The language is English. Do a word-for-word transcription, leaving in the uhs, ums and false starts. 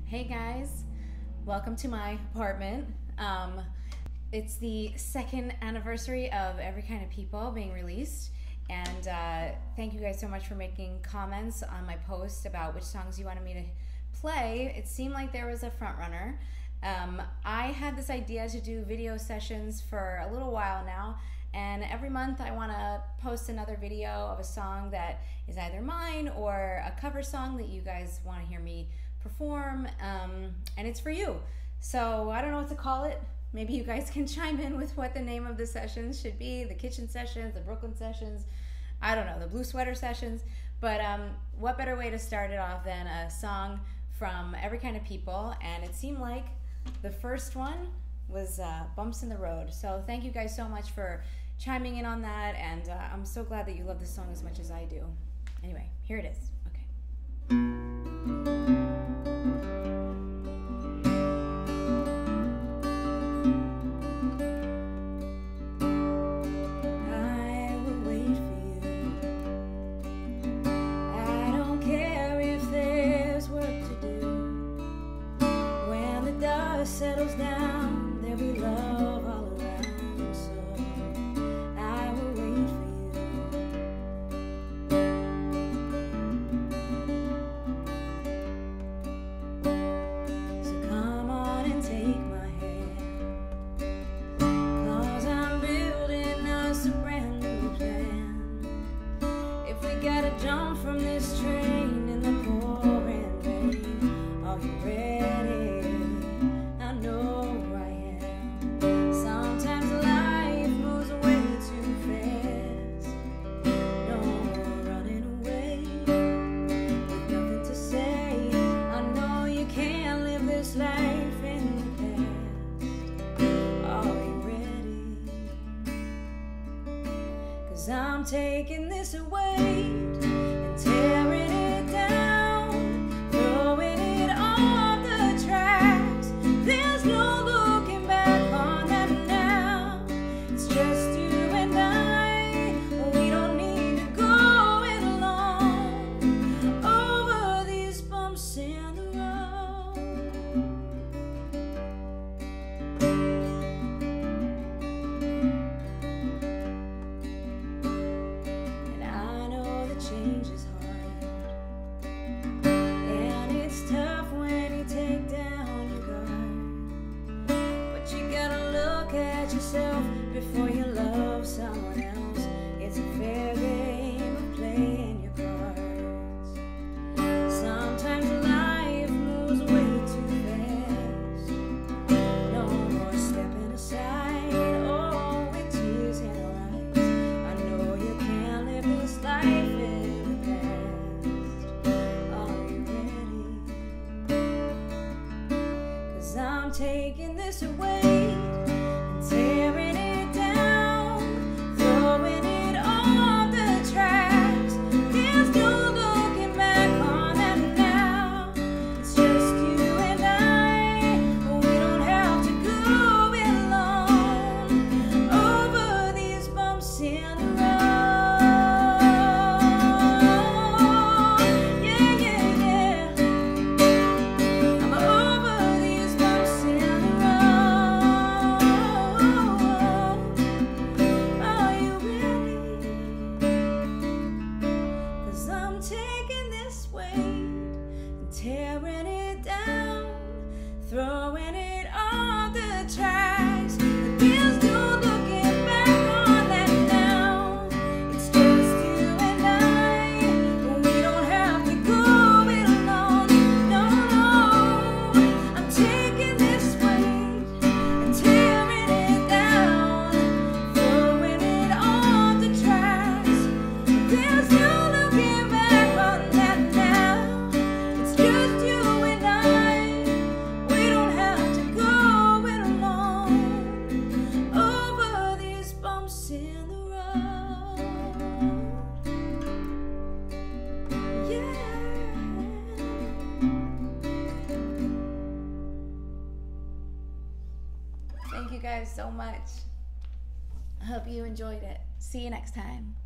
Hey guys, welcome to my apartment. Um, it's the second anniversary of Every Kind of People being released, and uh, thank you guys so much for making comments on my post about which songs you wanted me to play. It seemed like there was a front runner. Um, I had this idea to do video sessions for a little while now, and every month I want to post another video of a song that is either mine or a cover song that you guys want to hear me perform, um, and it's for you. So I don't know what to call it. Maybe you guys can chime in with what the name of the sessions should be. The kitchen sessions, the Brooklyn sessions, I don't know, the blue sweater sessions. But um, what better way to start it off than a song from Every Kind of People? And it seemed like the first one was uh, Bumps in the Road. So thank you guys so much for chiming in on that, and uh, I'm so glad that you love this song as much as I do. Anyway, here it is. Okay. Settles down, there'll be love all around, so I will wait for you. So come on and take my hand, 'cause I'm building us a brand new plan. If we gotta jump from this train in the pouring rain, are you ready? I'm taking this away and tearing it down, throwing it off the tracks. There's no looking back on that now. It's just you and I. We don't need to go it alone over these bumps in the road. Change is hard, and it's tough when you take down your guard, but you gotta look at yourself before you love someone else. It's a fair game of playing your cards. Sometimes life moves way too fast. No more stepping aside, oh, with tears in our eyes. I know you can't live this life. I'm taking this away and tearing it down, throwing it off the tracks. There's no looking back on that now. It's just you and I. We don't have to go it alone over these bumps in the road. Tearing it down, throwing it on the tracks. There's no looking back on that now. It's just you and I. We don't have to go it alone. No, no. I'm taking this weight and tearing it down, throwing it on the tracks. There's no looking back on that now. Just you and I, we don't have to go it alone over these bumps in the road. Yeah. Thank you guys so much. I hope you enjoyed it. See you next time.